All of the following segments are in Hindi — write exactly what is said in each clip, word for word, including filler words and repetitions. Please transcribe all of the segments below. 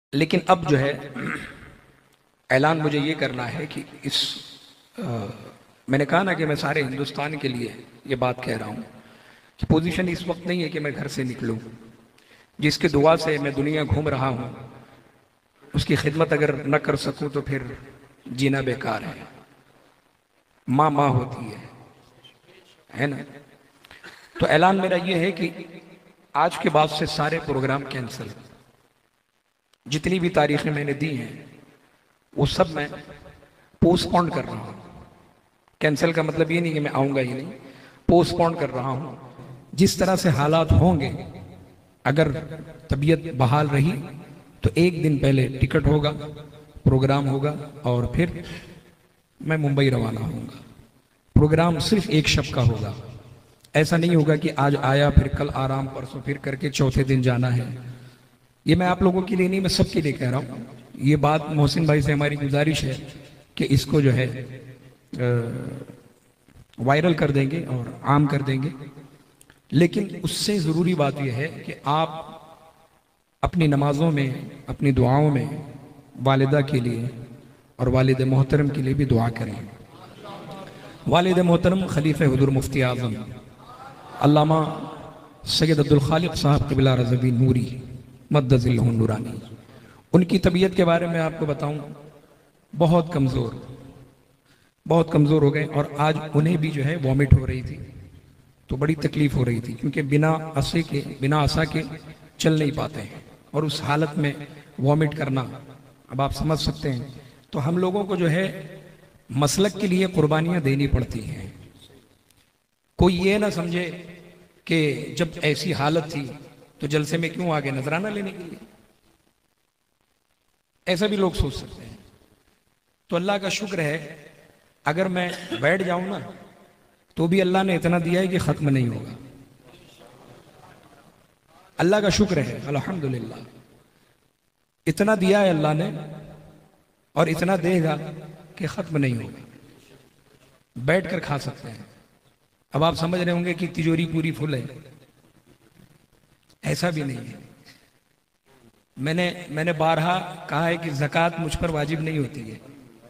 लेकिन अब जो है ऐलान मुझे ये करना है कि इस आ, मैंने कहा ना कि मैं सारे हिंदुस्तान के लिए ये बात कह रहा हूँ कि पोजीशन इस वक्त नहीं है कि मैं घर से निकलूँ। जिसकी दुआ से मैं दुनिया घूम रहा हूँ उसकी खिदमत अगर न कर सकूँ तो फिर जीना बेकार है। माँ माँ होती है है ना। तो ऐलान मेरा ये है कि आज के बाद से सारे प्रोग्राम कैंसिल। जितनी भी तारीखें मैंने दी हैं वो सब मैं पोस्टपोन कर रहा हूँ। कैंसिल का मतलब ये नहीं कि मैं आऊँगा ही नहीं, पोस्टपोन कर रहा हूँ। जिस तरह से हालात होंगे, अगर तबीयत बहाल रही तो एक दिन पहले टिकट होगा, प्रोग्राम होगा और फिर मैं मुंबई रवाना होऊंगा। प्रोग्राम सिर्फ एक शब का होगा। ऐसा नहीं होगा कि आज आया फिर कल आराम, परसों फिर करके चौथे दिन जाना है। ये मैं आप लोगों के लिए नहीं, मैं सबके लिए कह रहा हूँ। ये बात मोहसिन भाई से हमारी गुजारिश है कि इसको जो है वायरल कर देंगे और आम कर देंगे। लेकिन उससे ज़रूरी बात यह है कि आप अपनी नमाजों में, अपनी दुआओं में वालिदा के लिए और वालिद मोहतरम के लिए भी दुआ करें। वालिद मोहतरम खलीफे हुजूर मुफ्ती आज़म अल्लामा सैयद अब्दुल खालिक साहब क़िबला रज़वी नूरी मद्दज़िल्लहु नूरानी, उनकी तबीयत के बारे में आपको बताऊं, बहुत कमज़ोर बहुत कमज़ोर हो गए और आज उन्हें भी जो है वॉमिट हो रही थी। तो बड़ी तकलीफ हो रही थी क्योंकि बिना असे के, बिना आसा के चल नहीं पाते हैं और उस हालत में वॉमिट करना, अब आप समझ सकते हैं। तो हम लोगों को जो है मसलक के लिए कुर्बानियां देनी पड़ती हैं। कोई ये ना समझे कि जब ऐसी हालत थी तो जलसे में क्यों आगे नजराना लेने के लिए, ऐसा भी लोग सोच सकते हैं। तो अल्लाह का शुक्र है, अगर मैं बैठ जाऊं ना तो भी अल्लाह ने इतना दिया है कि खत्म नहीं होगा। अल्लाह का शुक्र है, अल्हम्दुलिल्लाह। इतना दिया है अल्लाह ने और इतना देगा कि खत्म नहीं होगा। बैठ कर खा सकते हैं। अब आप समझ रहे होंगे कि तिजोरी पूरी फुल है, ऐसा भी नहीं है। मैंने मैंने बारहा कहा है कि ज़कात मुझ पर वाजिब नहीं होती है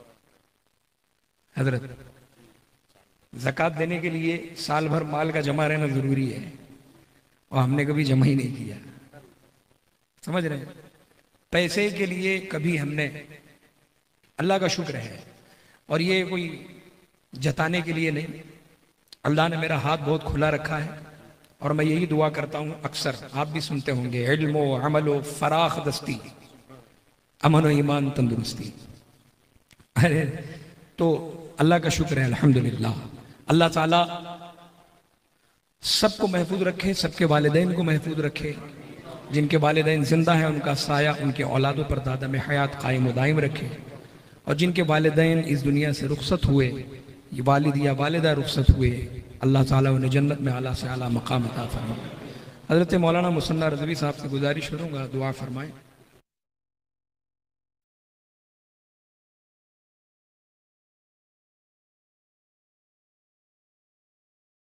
हजरत। ज़कात देने के लिए साल भर माल का जमा रहना जरूरी है और हमने कभी जमा ही नहीं किया। समझ रहे हैं? पैसे के लिए कभी हमने, अल्लाह का शुक्र है। और ये कोई जताने के लिए नहीं, अल्लाह ने मेरा हाथ बहुत खुला रखा है और मैं यही दुआ करता हूँ। अक्सर आप भी सुनते होंगे, इल्मो अमलो फराख दस्ती, अमन व ईमान तंदुरुस्ती। अरे तो अल्लाह का शुक्र है, अल्हम्दुलिल्लाह। अल्लाह ताला सबको महफूज रखे, सबके वालिदैन को महफूज रखे। जिनके वालिदैन जिंदा हैं उनका साया उनके औलादों पर दादा में हयात कायम व दायम रखे। और जिनके वालिदैन इस दुनिया से रुखसत हुए, ये वालिद या वालिदा रुखसत हुए, अल्लाह ताला उन्हें जन्नत में आला से आला मकाम अता फरमाए। हज़रत मौलाना मुसन्ना रज़वी साहब से गुजारिश करूँगा, दुआ फरमाएं।